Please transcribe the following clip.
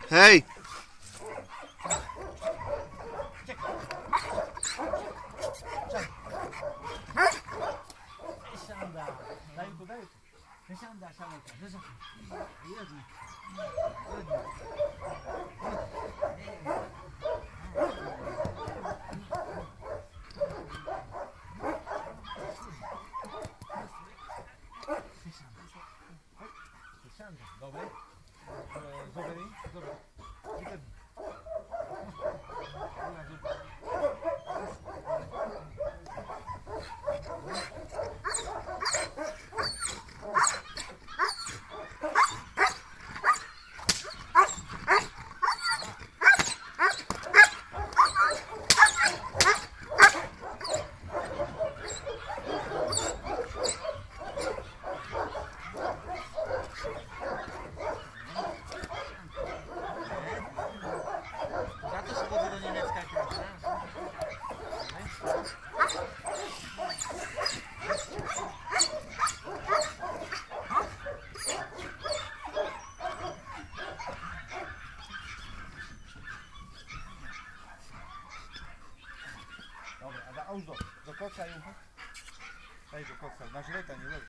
Hej! Wysiada. Daj tu. Wysiada, siadajka. Jedno. Wysiada. Dobry. Dobry. Dobra, a już do koca ją. Daj do koca, na żyleta nie leży.